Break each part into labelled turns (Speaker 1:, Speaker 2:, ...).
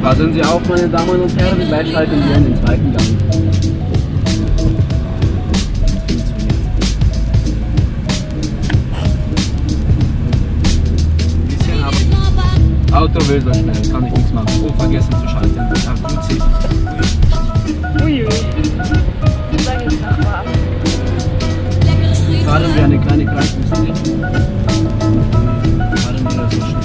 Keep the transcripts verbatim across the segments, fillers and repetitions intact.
Speaker 1: Passen Sie auf, meine Damen und Herren, gleich schalten wir in den zweiten Gang. Auto will so schnell, kann ich nichts machen. Oh, vergessen zu schalten. Ach, gut sieht.
Speaker 2: Uiui. Sag ich Nachbar.
Speaker 1: Fahren wir eine kleine Kreislinie. Fahren wir so schnell.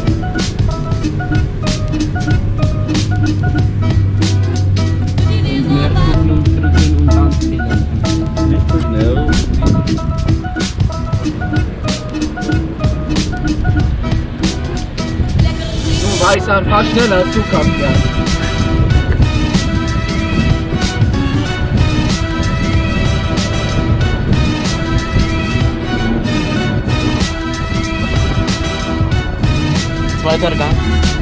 Speaker 1: Und mehr gucken und drücken und dann spielen. Nicht zu schnell. Weißer, fahr schneller, Zugkampf, ja. Zweiter Gang.